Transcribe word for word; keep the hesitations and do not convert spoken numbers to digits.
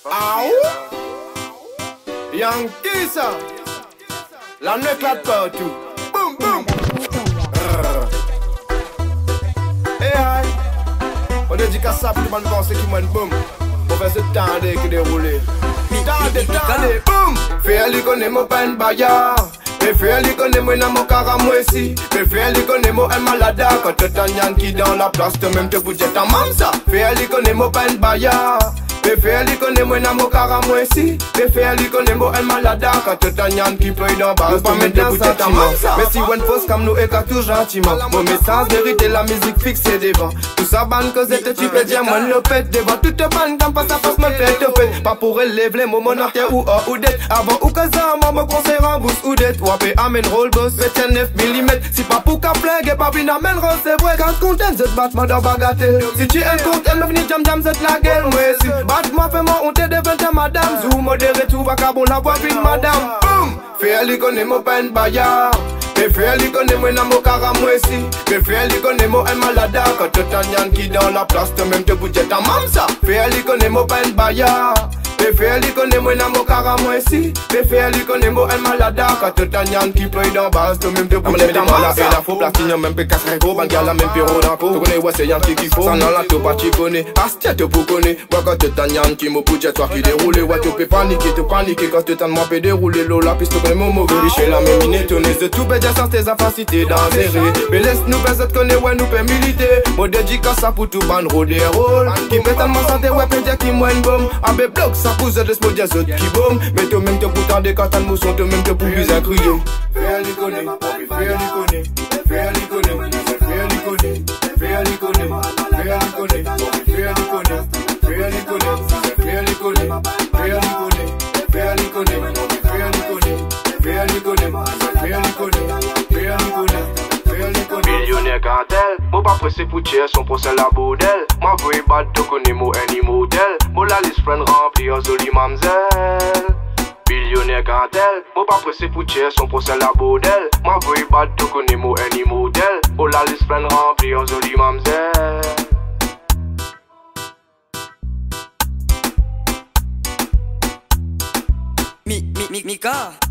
Ah ouh! Yankee ça! La nuit éclate partout. Boum boum! Eh aïe! On dédicace ça pour tout le monde penser qu'il m'a une boum. On fait ce temps qui déroule. Tendez, tendez, boum! Fais lui connaît mon pain baya. Mais fais lui connaît moi dans mon caramouessi. Mais fais lui connaît moi un malade. Quand tu t'en Yankee dans la place, toi-même te bouges ta mam ça. Fais lui connaît mon pain baya. Me fais lui connaît moi dans mon caramouessi. Me fais lui connaît moi un malade. Quand tu t'en Yankee paye dans bas, pas mettre ta bouche ta mam ça. Mais si one fausse comme nous et qu'à tout gentiment. Mon message vérité la musique fixée devant. Tout ça ban que c'est tu peux dire moi le pète devant. Toute ban comme pas ça passe me fait te fait. Pas pour relever les moments terre ou hors ou d'être. Avant ou que ça maman conseille en bouche ou d'être. Ou apé amène roll boss vingt-neuf millimètres. Si pas pour qu'à flingue pas bien amène rose c'est vrai. Quand content cette battement dans bagatelle. Si tu es content me venir jam jam cette la gueule moi si. Battement fait moi on te devant madame. Zou modéré tout va cabon la voix une madame. Boum! Fais lui connaît mon pain baya. Me fais lui connaît moi dans mon caramouessi. Me fais lui connaît moi un malade. Quand tu t'en Yankee dans la place toi-même te bouges ta mam ça. Fais lui connaît mon pain baya. Me fais lui connaît moi dans mon caramouessi. Me fais lui connaît moi un malade. Quand tu t'en Yankee paye dans base toi-même te bouges ta mam ça. Et la faux platine même pe casse régo. Bangal la même piro dans co. Tu connais ouais c'est Yankee qu'il faut. Ça n'en la tout pas tu connais. Astia te pour connaître. Ouais quand tu t'en Yankee mon bouge toi qui déroule. Ouais tu peux paniquer tu paniquer quand tu t'en moi peux dérouler. Lola piste tu connais mon mauvais riche la même minute. On est de tout bédia sans tes capacités d'enserrer. Mais laisse nous faire cette connaît ouais nous peut militer. Mon dédicace ça pour tout ban road et roll. Qui peut tellement santé ouais peut dire qui moins une bombe. Abe bloc ça pousse de l'espoir des autres qui bombe. Mais toi même te pourtant des quand t'as mousson toi même te pour plus un crier. Fais lui connaît, fais lui connaît, fais lui connaît, fais lui connaît, fais lui connaît, fais lui connaît, fais lui connaît, fais lui connaît, fais lui connaît, fais lui connaît, fais lui connaît, fais lui connaît, fais lui connaît, fais lui connaît. Millionnaire cartel, moi pas pressé pour tirer son procès la bordel. Moi veux battre de connaître mon any modèle. Moi la liste friend remplie en jolie mamzelle. Millionnaire cartel, moi pas pressé pour tirer son procès la bordel. Moi veux battre de connaître mon any modèle. Moi la liste friend remplie en jolie mamzelle. Mi, mi, mi, Mika.